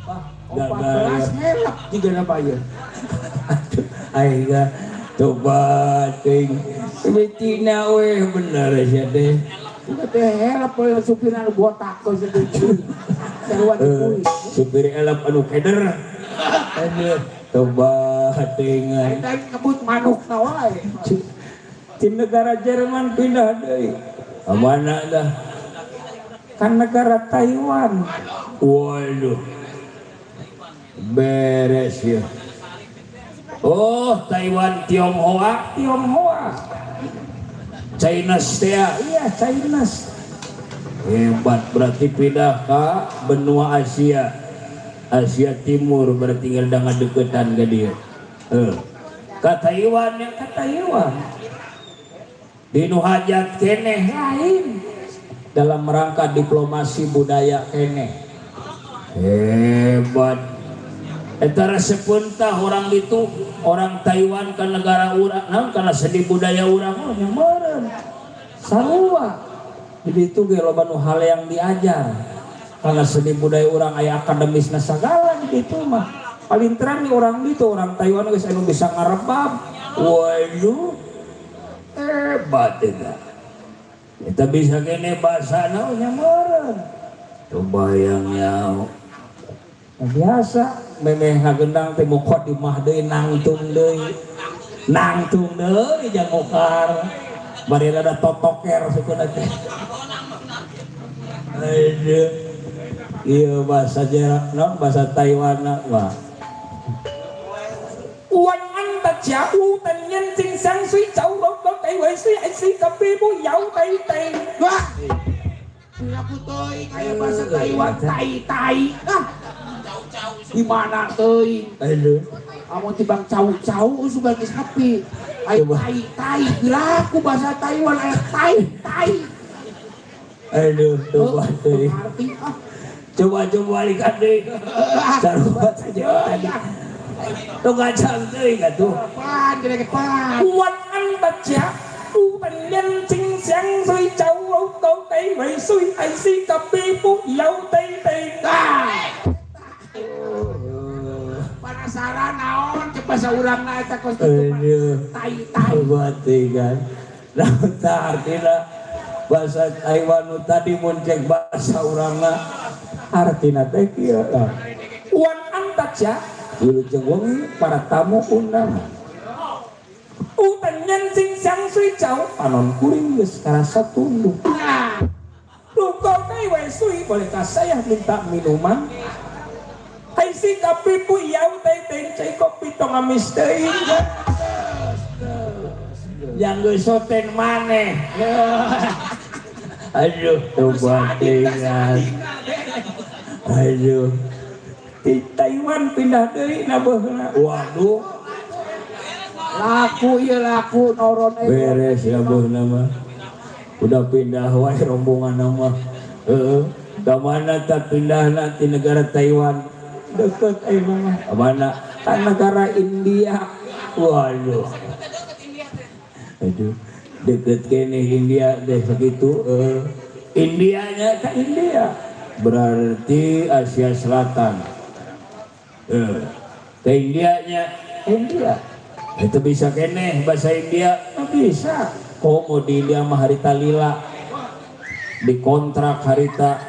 14 helap juga na bayar. Ay ka, tubating. Betina weh bener siya deh. Juga teh helap oleh supiran botak ko sa dito. Sarwan kuy. Supir elap anu keder. Aduh, tubatingan. Ay kabut manuk na wae. Di negara Jerman pindah deui. Mana dah? Kan negara Taiwan. Waduh. Beres ya. Oh, Taiwan Tionghoa. Chinese ya. Iya, Chinese. Hebat, berarti pindah ke benua Asia. Asia Timur berarti tinggal dengan deketan ke dia. Ke Taiwan ya, ke Taiwan. Di nu hajat keneh lain dalam rangka diplomasi budaya keneh. Hebat. Etara sepuntah orang itu orang Taiwan ke negara urang karena seni budaya urang nya meureun sarua. Jadi itu ge loba nu hal yang diajar karena seni budaya urang aya akademisna sagala gitu mah. Paling terang nih orang itu orang Taiwan geus anu bisa ngarebab. Waduh hebat eta. Kita bisa kene bahasana nya meureun. Coba yang nyaho. Biasa memeh ngagendang teh mukot di mah deui nangtung deui jang okar bari rada totoker sukeun teh. Aduh ieu bahasa jarak naon bahasa Taiwan mah Wan an ta jiao tan nhân chính sang suy chau lo lo cái way suy ai si cà phê bu yau tai tai. Wah. Aku toy kayak bahasa Taiwan tai. Di mana teuing? Aduh. Amun tibang cau-cau sebagai sapi. Ai tai. Laku bahasa Taiwan aya tai. Aduh, coba teuing. Coba lihat deh. Sarua saja tadi. Tuh ngacang teuing atuh. Pan gede pan. Wan an baca u ban nhân chính sáng suy chau ấu câu tay vậy suy ai si cà phê bu yau tai tai. Penasaran naon cek bahasa urang na eta kos tai. Batikan. Nah, artinya bahasa Taiwan tadi mun cek bahasa urangna artina teh kieu. Wan an baca wilujeng wengi para tamu undang. Utan nhân sinh sáng suy chau panon kuring geus karasa tunduk. Lukau kai we suy bolehkah saya minta minuman? Hai si kopi pu yau teh cai kopi tong amis teuing. Yang geus soten maneh. Aduh, coba tinggal. Aduh. Di Taiwan pindah deui na beuna. Waduh. Laku noron beres ya beuna mah. Udah pindah wae rombongan mah. Ka mana tak pindahna ti negara Taiwan? Deket mah. Mana? Kan negara India. Waduh. Aduh. Deket kene India deh begitu. Indianya ke India. Berarti Asia Selatan. Ke Indianya India. Itu bisa kene bahasa India bisa. Komo di India mah harita lila. Dikontrak harita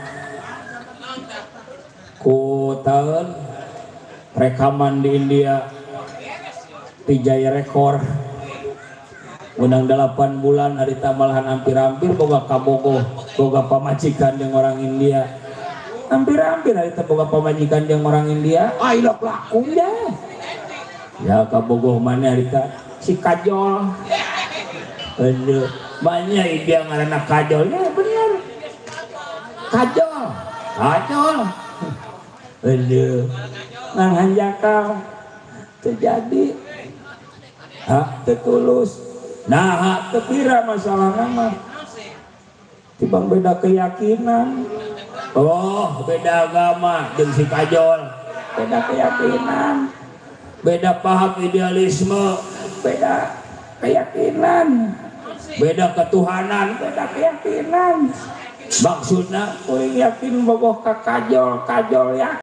ku tahun rekaman di India Pijaya Rekor undang 8 bulan harita malahan hampir-hampir boga kabogo boga pamajikan yang orang India hampir-hampir harita boga pamajikan yang orang India ailok laku ya kabogo mana harita si Kajol. Aduh banyak India ngaranna Kajol ya bener Kajol aduh nang hanjakal terjadi hak tertulus nah hak tepira masalah nama tibang beda keyakinan. Oh beda agama jeung si Kajol beda keyakinan beda paham idealisme beda keyakinan beda ketuhanan beda keyakinan. Maksudnya kuring yakin bogoh ka Kajol ya